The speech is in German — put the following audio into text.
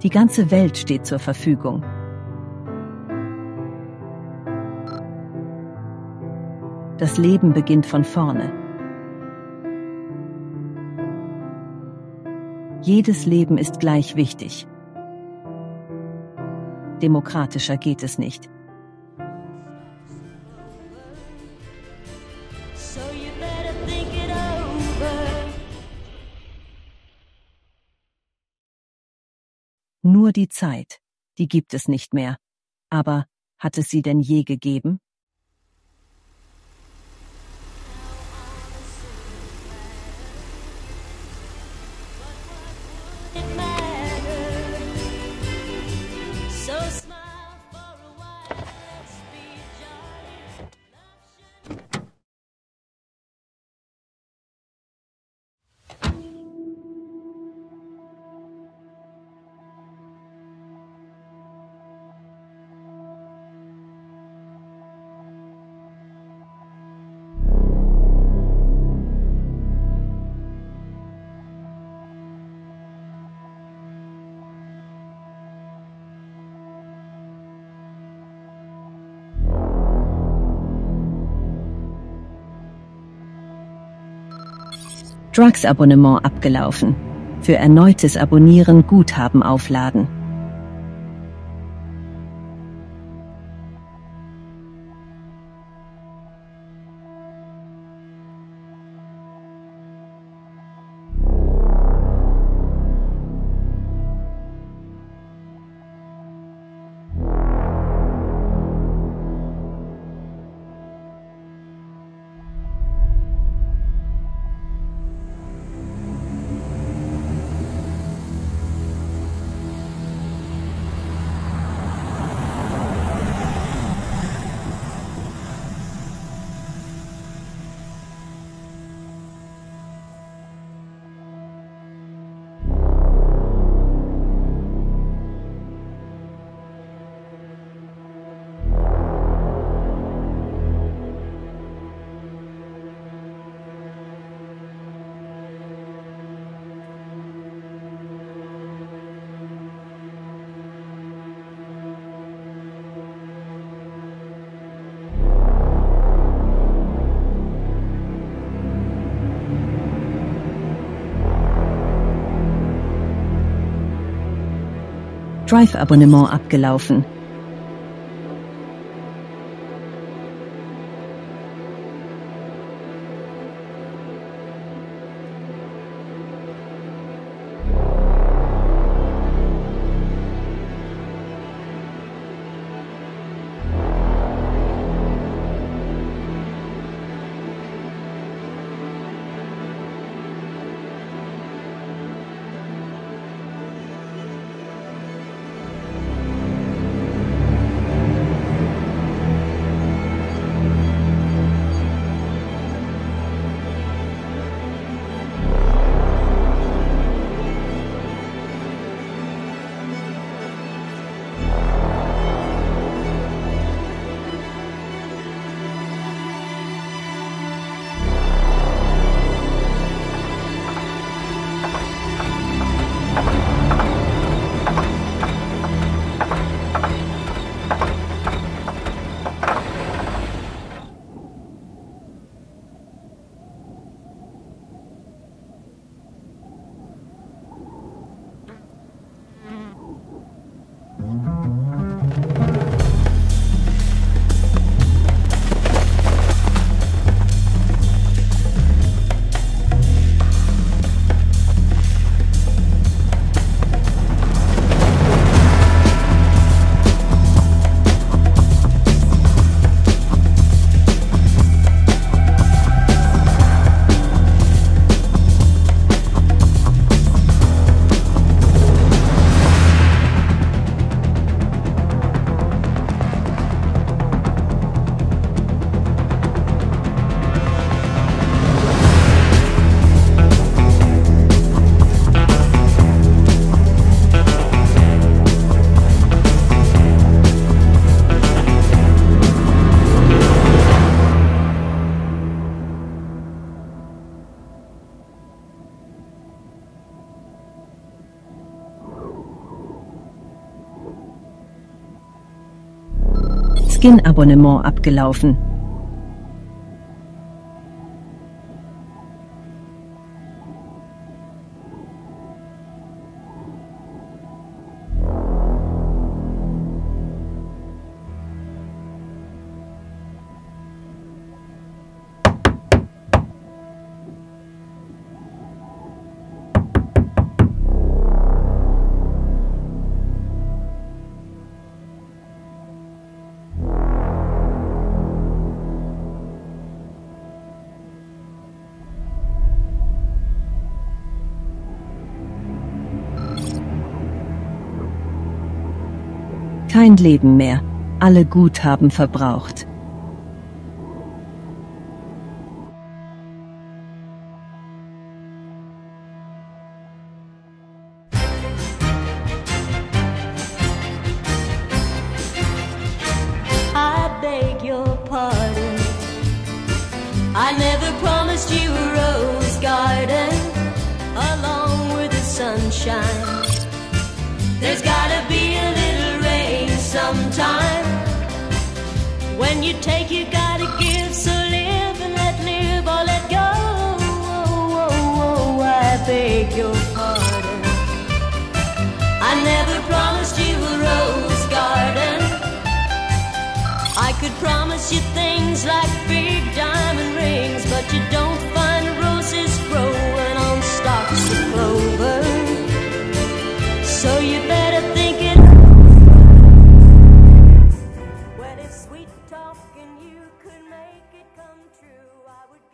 Die ganze Welt steht zur Verfügung. Das Leben beginnt von vorne. Jedes Leben ist gleich wichtig. Demokratischer geht es nicht. Nur die Zeit, die gibt es nicht mehr. Aber hat es sie denn je gegeben? Drugs-Abonnement abgelaufen. Für erneutes Abonnieren Guthaben aufladen. Drive-Abonnement abgelaufen. Skin-Abonnement abgelaufen. Kein Leben mehr. Alle Guthaben verbraucht. I beg your pardon. I never promised you a rose garden along with the sunshine. There's gotta be a little rain sometime. When you take, you gotta give. So live and let live or let go. I beg your pardon. I never promised you a rose garden. I could promise you things like big diamond rings, but you don't find roses growing on stalks of clover. So you better think it. Well, if sweet talking you could make it come true, I would